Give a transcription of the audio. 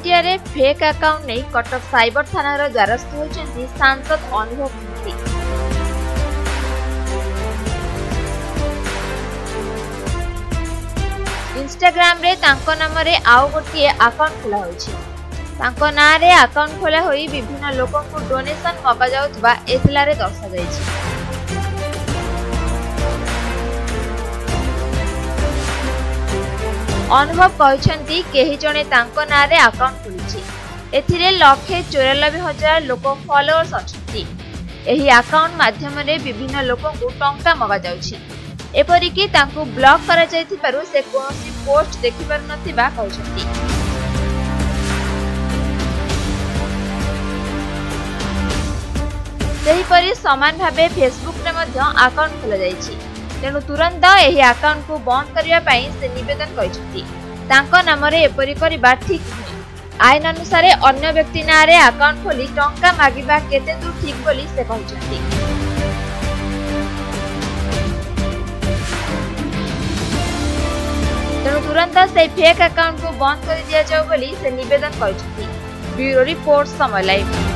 Media रे fake account नहीं Cuttack cyber थाना द्वारस्थ होइछन्ती सांसद अनुभव मती। इंस्टाग्राम रे तांको नाम रे आउ गोटे अकाउंट खोला होइछि। तांको ना रे अकाउंट खोला होई विभिन्न लोकों को डोनेशन मगा जाउतबा एथलारे दर्शा जाइछि। अनुभव कहते केही जणे तांको ना रे अकाउंट खोलिछि। एथिरे 194,000 लोक फॉलोअर्स अछंती। एही अकाउंट माध्यम रे विभिन्न लोकों को टंका मगा जाउछि। एपरिकी तांको ब्लॉक करा जायथिबारु से कोनोसी पोस्ट देखि पार नथिबा कहछंती। सेहीपरि समान भाबे फेसबुक रे मध्य अकाउंट खोला जायछि। तेणु तुरंत एही अकाउंट को बंद करिया पई से निवेदन करिसथि। तांको नाम रे एपरि करिबा ठीक नुहे। आईन अनुसार अन्य व्यक्ति ना रे अकाउंट खोली टंका मागिबा केते दूर ठीक बोली से कहछथि। तेणु तुरंत से फेक अकाउंट को बंद कर दिया जाओ बोली से निवेदन करिसथि। Bureau report Samay live.